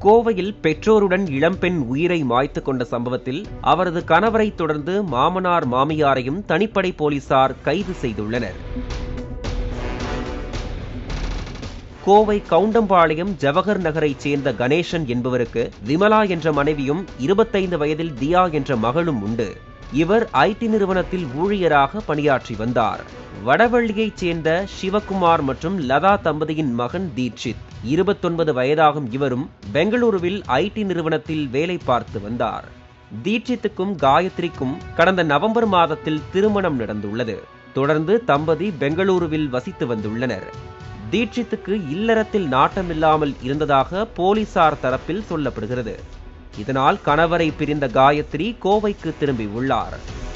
கோவையில் பெற்றோருடன் இளம்பெண் உயிரை மாய்த்து கொண்ட சம்பவத்தில் அவரது கணவரை தொடர்ந்து மாமனார் மாமியாரையும் தனிப்படை போலீசார் கைது செய்துள்ளனர். கோவை கவுண்டம்பாளையம் ஜவஹர் நகரைச் சேர்ந்த கணேசன் என்பவருக்கு விமலா என்ற மனைவியும் 25 வயதில் தியா என்ற மகளும் உண்டு. இவர் ஐடி நிறுவனத்தில் ஊழியராக பணியாற்றி வந்தார். வடவள்ளியைச் சேர்ந்த சிவகுமார் மற்றும் லதா தம்பதியின் மகன் தீட்சித் 29 வயதாகும். இவரும் பெங்களூருவில் ஐடி நிறுவனத்தில் வேலை பார்த்து வந்தார். தீட்சித்துக்கும் காயத்ரிக்கும் கடந்த நவம்பர் மாதத்தில் திருமணம் நடந்துள்ளது. தொடர்ந்து தம்பதி பெங்களூருவில் வசித்து வந்துள்ளனர். தீட்சித்துக்கு இல்லறத்தில் நாட்டமில்லாமல் இருந்ததாக போலீசார் தரப்பில் சொல்லப்படுகிறது. இதனால் கணவரை பிரிந்த காயத்ரி கோவைக்கு திரும்பியுள்ளார்.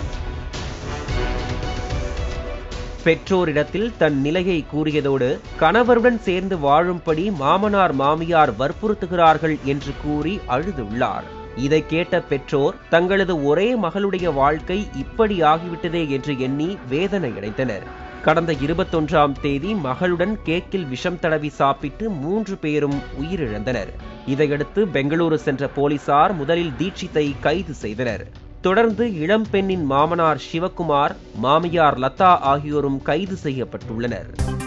பெற்றோரிடத்தில் தன் நிலையை கூறியதோடு கணவருடன் சேர்ந்து வாழும்படி மாமனார் மாமியார் வற்புறுத்துகிறார்கள் என்று கூறி அழுதுள்ளார். இதை கேட்ட பெற்றோர் தங்களது ஒரே மகளுடைய வாழ்க்கை இப்படி ஆகிவிட்டதே என்று எண்ணி வேதனையடைந்தனர். கடந்த 21ஆம் தேதி மகளுடன் கேக்கில் விஷம் தடவி சாப்பிட்டு 3 பேரும் உயிரிழந்தனர். இதையடுத்து பெங்களூரு சென்ற போலீசார் முதலில் தீட்சித்தை கைது செய்தனர். தொடர்ந்து இளம்பெண்ணின் மாமனார் சிவகுமார், மாமியார் லதா ஆகியோரும் கைது செய்யப்பட்டுள்ளனர்.